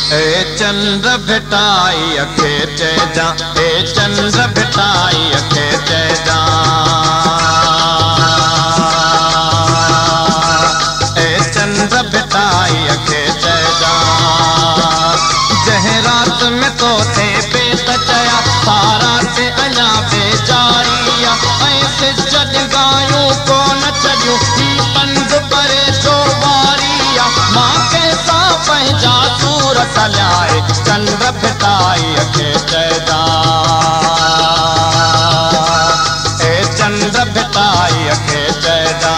ए चंद्र भेटाई अखे चेजा, ए चंद्र भेटाई अखे चेजा, ए चंद्र भेटाई अखे चेजा। जह रात में तो थे बेत चया, सारा से अञा बेजारिया, ऐसे जज गायूं को न चढ़ियूं, ही पंध परे जो वारिया, मां कैसा पंहिंजा सूरत लाए, चंद्र भेटाई अखे चेजा, ए चंद्र भेटाई अखे चेजा।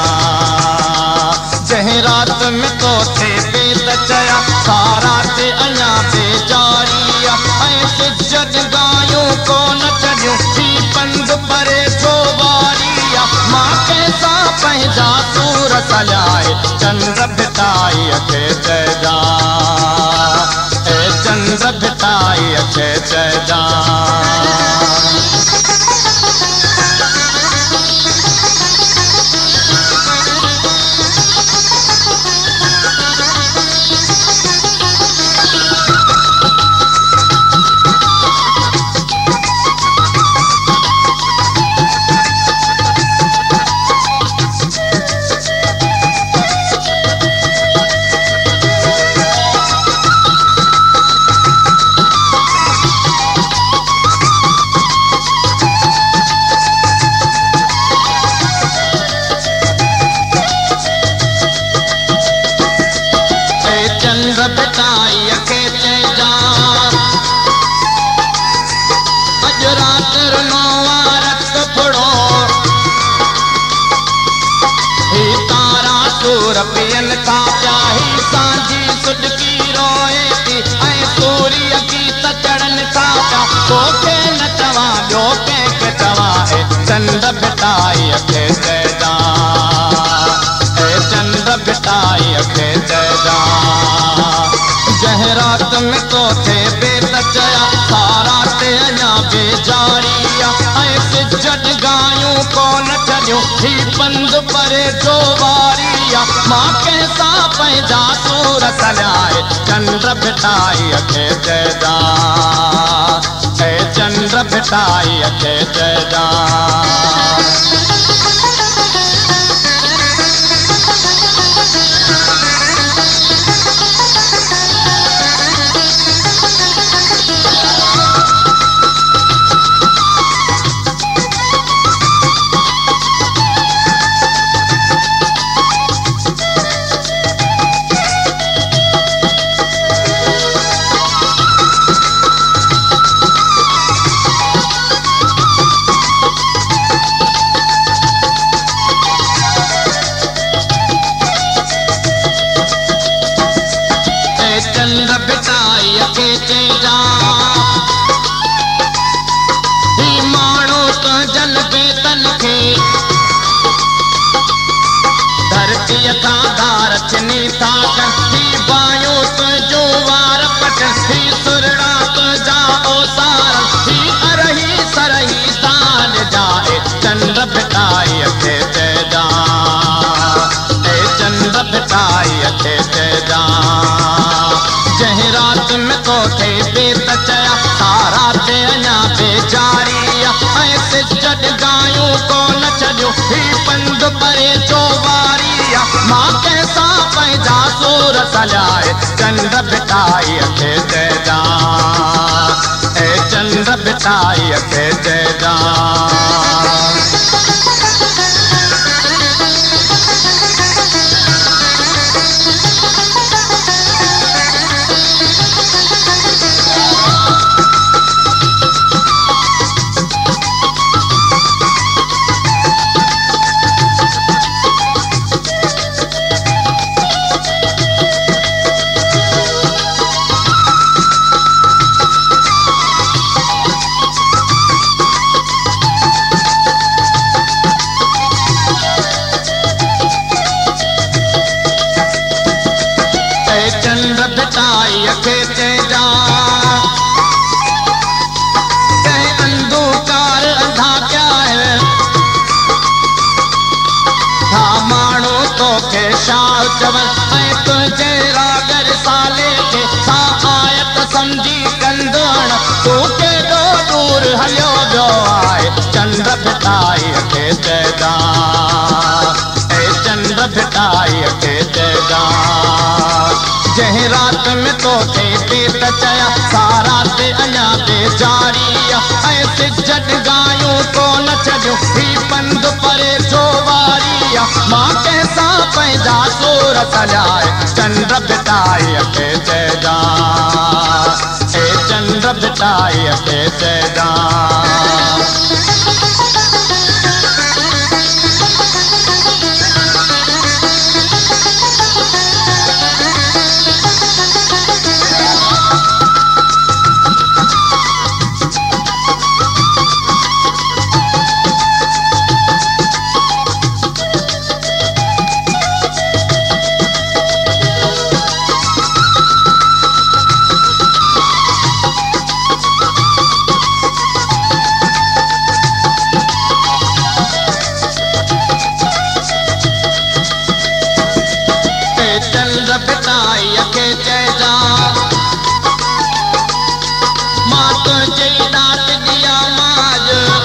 जह रात में तो थे बेत चया, सारा से अञा बेजारिया, ऐसे जज गायूं को न चढ़ियूं, ही पंध परे जो वारिया, मां कैसा पंहिंजा सूरत लाए, चंद्र भेटाई अखे चेजा, ए चंद्र भेटाई अखे चेजा। चंद्र भेटाई अखे चेजा, अज रात रुनोवा रत फुड़ो, ही तारा सूर पियन था पिया, ही सांझी सुडकी रोए थी, ऐं सूर्य गीत चढ़न था पिया, तोखे न चवा ॿियो कंहिंखे चवा, ए चंद्र भेटाई अखे चेजा, ए चंद्र भेटाई अखे चेजा। जह रात में तो थे बेत चया, सारा ते अञा बेजारिया, ऐसे जज गायूं को न चढ़ियूं, ही पंध परे जो वारिया, मां कैसा पंहिंजा सूरत लाए, चंद्र भेटाई अखे चेजा, ए चंद्र भेटाई अखे चेजा। चंद्र भेटाई अखे चेजा, ही माण्हू त जल बेतन खे, धरतीअ खां धार छिनी था कनि, ही बायूं तुंहिंजूं वार पटनि, ही सुरड़ा तुंहिंजा ओसार, ही अरही सरही साल जा, ए चंद्र भेटाई अखे चेजा, ए चंद्र भेटाई अखे चेजा। जह रात में तो थे बेत चया, सारा ते अञा बेजारिया, ऐसे जज गायूं को न चढ़ियूं, ही पंध परे जो वारिया, मां कैसा पंहिंजा सूरत लाए, चंद्र भेटाई अखे चेजा, ए चंद्र भेटाई अखे चेजा। बिटाई के चेजा जह रात में तो थे बेत चया सारा ते अञा बेजारी ऐसे जड गायूं तो न छॾियो ही पंध परे जो वारी मां कैसा पैदा सूर सजाए चंद्र बिटाई के चेजा ए चंद्र बिटाई के चेजा चंद्र बिटाई के चेजा मां तुझे दात दिया माज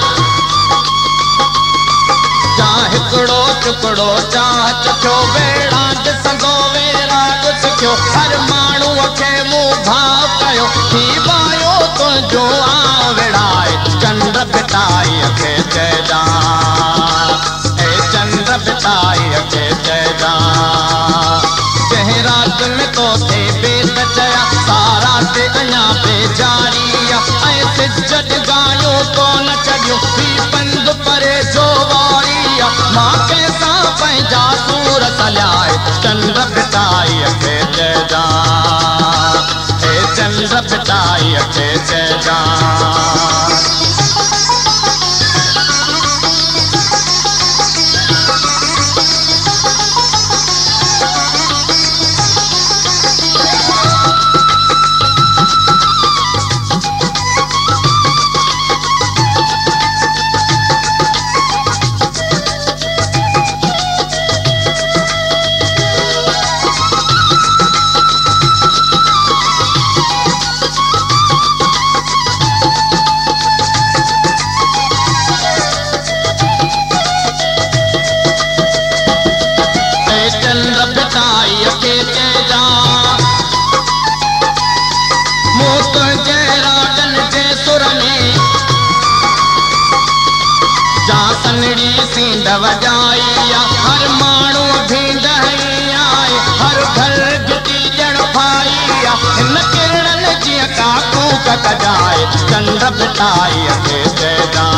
जा हिकड़ो टुकड़ो चाह चखियो बेड़ा ॾिसंदो वेराग सिखियो हर माण्हूअ खे मुंहुं भाव कयो थी पायो तुंहिंजो आ विड़ाए चंद्र बिटाई के चेजा ए चंद्र बिटाई के चेजा जह रात में तो थे बेत चया सारा ते अञा बेजारी ऐसे जड गायूं तो न छॾियो ही पंध परे जो वारी मां कैसा पंहिंजा सूर सजाए चंद्र बिटाई के चेजा ए चंद्र बिटाई के चेजा चंद्र बिटाई के चेजा मूं तुंहिंजे रागन जे सुर में जा सनड़ी सींड वॼाई हर माण्हू भींड हई आए हर घर गिटी ॼण पाई हिन किरणनि जीअं का कूक कजाए चंद्र बिटाई के चेजा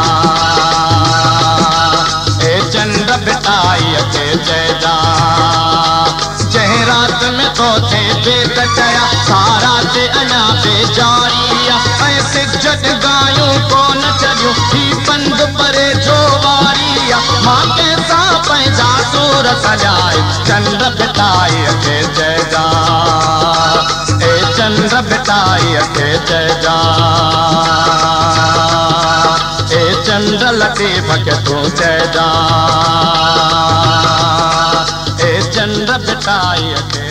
ए चंद्र बिटाई के चेजा जह रात में तो थे बेत चया सारा ते अञा बेजारी ऐसे जड गायूं को न छॾियो ही पंध परे जो वारी मां कैसा पंहिंजा सूर सजाए चंद्र बिटाई के चेजा ए चंद्र बिटाई के चेजा ए चंद्र लतीफ़ के तू चेजा ए चंद्र बिटाई के